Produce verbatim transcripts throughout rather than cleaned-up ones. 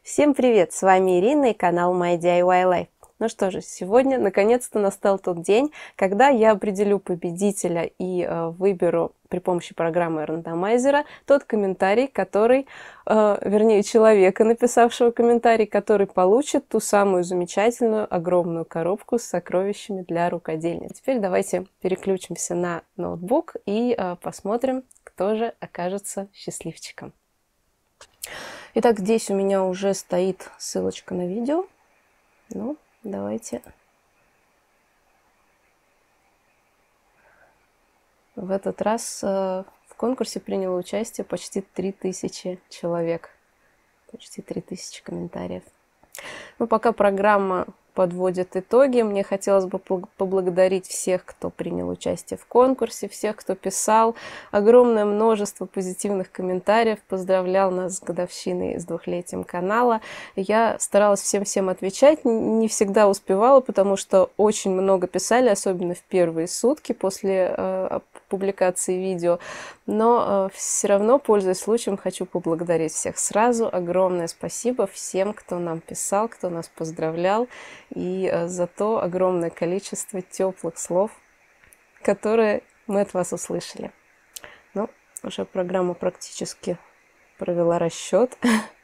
Всем привет! С вами Ирина и канал My ди ай уай Life. Ну что же, сегодня наконец-то настал тот день, когда я определю победителя и э, выберу при помощи программы рандомайзера тот комментарий, который, э, вернее, человека, написавшего комментарий, который получит ту самую замечательную огромную коробку с сокровищами для рукодельни. Теперь давайте переключимся на ноутбук и э, посмотрим, кто же окажется счастливчиком. Итак, здесь у меня уже стоит ссылочка на видео. Ну, давайте. В этот раз э, в конкурсе приняло участие почти три тысячи человек. Почти три тысячи комментариев. Ну, пока программа подводит итоги, мне хотелось бы поблагодарить всех, кто принял участие в конкурсе, всех, кто писал. Огромное множество позитивных комментариев, поздравлял нас с годовщиной, с двухлетием канала. Я старалась всем-всем отвечать, не всегда успевала, потому что очень много писали, особенно в первые сутки после э, публикации видео. Но э, все равно, пользуясь случаем, хочу поблагодарить всех сразу. Огромное спасибо всем, кто нам писал, кто нас поздравлял. И э, за то огромное количество теплых слов, которые мы от вас услышали. Ну, уже программа практически провела расчет.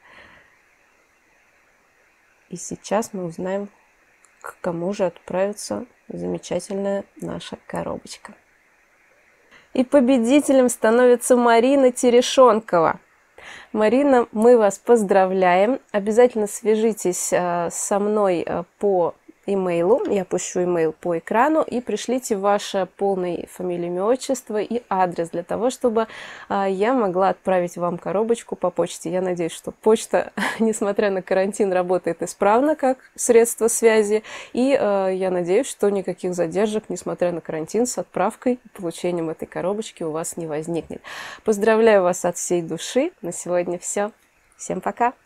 И сейчас мы узнаем, к кому же отправится замечательная наша коробочка. И победителем становится Марина Терешонкова. Марина, мы вас поздравляем. Обязательно свяжитесь э, со мной э, по имейлу. Я пущу имейл по экрану. И пришлите ваше полное фамилию, имя, отчество и адрес для того, чтобы э, я могла отправить вам коробочку по почте. Я надеюсь, что почта, несмотря на карантин, работает исправно как средство связи. И э, я надеюсь, что никаких задержек, несмотря на карантин, с отправкой и получением этой коробочки у вас не возникнет. Поздравляю вас от всей души. На сегодня все. Всем пока!